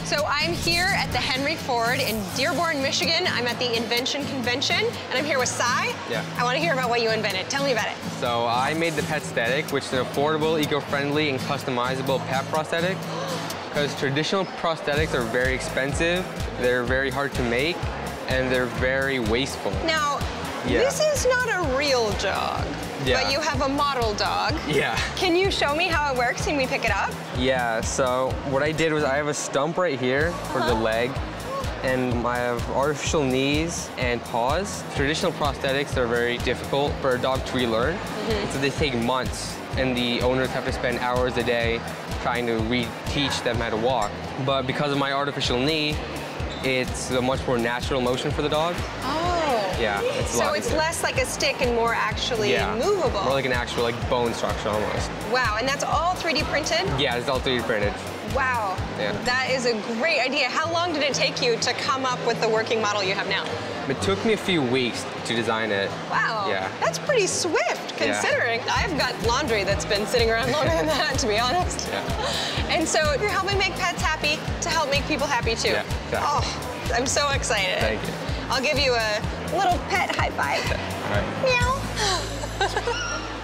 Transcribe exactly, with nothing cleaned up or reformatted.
So I'm here at the Henry Ford in Dearborn, Michigan. I'm at the Invention convention, and I'm here with Cy. Yeah. I want to hear about what you invented. Tell me about it. So I made the Petsthetic, which is an affordable, eco-friendly, and customizable pet prosthetic. Because traditional prosthetics are very expensive, they're very hard to make, and they're very wasteful. Now, yeah. this is not a real dog, yeah. but you have a model dog. Yeah. Can you show me how it works? Can we pick it up? Yeah, so what I did was I have a stump right here for uh-huh. the leg, and I have artificial knees and paws. Traditional prosthetics are very difficult for a dog to relearn, mm-hmm. so they take months, and the owners have to spend hours a day trying to re-teach them how to walk. But because of my artificial knee, it's a much more natural motion for the dog. Oh. Yeah, it's a So lot it's easier. less like a stick and more actually yeah. movable. More like an actual like bone structure almost. Wow, and that's all three D printed? Yeah, it's all three D printed. Wow, yeah. That is a great idea. How long did it take you to come up with the working model you have now? It took me a few weeks to design it. Wow, yeah. That's pretty swift considering. Yeah. I've got laundry that's been sitting around longer than that, to be honest. Yeah. And so you're helping make pets happy to help make people happy too. Yeah, exactly. Oh, I'm so excited. Thank you. I'll give you a little pet high five. All right. Meow.